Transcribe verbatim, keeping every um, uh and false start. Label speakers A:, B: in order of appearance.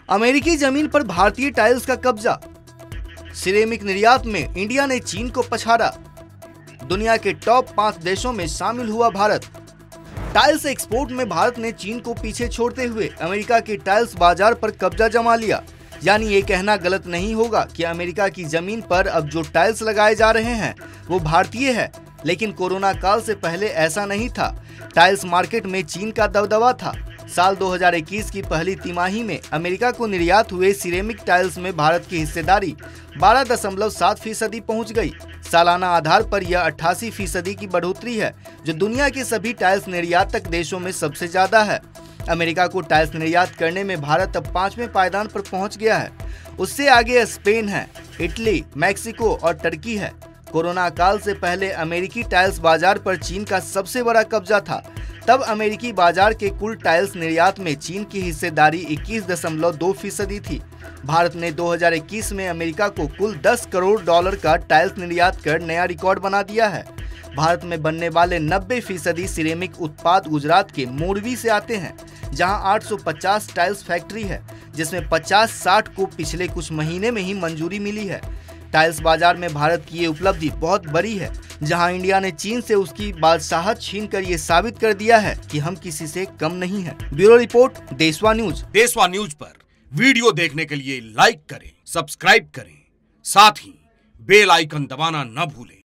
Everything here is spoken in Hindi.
A: अमेरिकी जमीन पर भारतीय टाइल्स का कब्जा। सिरेमिक निर्यात में इंडिया ने चीन को पछाड़ा। दुनिया के टॉप पांच देशों में शामिल हुआ भारत। टाइल्स एक्सपोर्ट में भारत ने चीन को पीछे छोड़ते हुए अमेरिका के टाइल्स बाजार पर कब्जा जमा लिया। यानी ये कहना गलत नहीं होगा कि अमेरिका की जमीन पर अब जो टाइल्स लगाए जा रहे हैं वो भारतीय है, लेकिन कोरोना काल से पहले ऐसा नहीं था। टाइल्स मार्केट में चीन का दबदबा था। साल दो हज़ार इक्कीस की पहली तिमाही में अमेरिका को निर्यात हुए सिरेमिक टाइल्स में भारत की हिस्सेदारी बारह दशमलव सात फीसदी पहुँच गई। सालाना आधार पर यह अट्ठासी फीसदी की बढ़ोतरी है, जो दुनिया के सभी टाइल्स निर्यातक देशों में सबसे ज्यादा है। अमेरिका को टाइल्स निर्यात करने में भारत अब पांचवें पायदान पर पहुंच गया है। उससे आगे स्पेन है, इटली, मैक्सिको और टर्की है। कोरोना काल से पहले अमेरिकी टाइल्स बाजार पर चीन का सबसे बड़ा कब्जा था। तब अमेरिकी बाजार के कुल टाइल्स निर्यात में चीन की हिस्सेदारी इक्कीस दशमलव दो फीसदी थी। भारत ने दो हज़ार इक्कीस में अमेरिका को कुल दस करोड़ डॉलर का टाइल्स निर्यात कर नया रिकॉर्ड बना दिया है। भारत में बनने वाले नब्बे फीसदी सिरेमिक उत्पाद गुजरात के मोरवी से आते हैं, जहां आठ सौ पचास टाइल्स फैक्ट्री है, जिसमें पचास साठ को पिछले कुछ महीने में ही मंजूरी मिली है। टाइल्स बाजार में भारत की ये उपलब्धि बहुत बड़ी है, जहां इंडिया ने चीन से उसकी बादशाहत छीनकर ये साबित कर दिया है कि हम किसी से कम नहीं हैं। Bureau report, Deshwa news.
B: Deshwa news पर वीडियो देखने के लिए लाइक करें, सब्सक्राइब करें, साथ ही बेल आइकन दबाना न भूलें।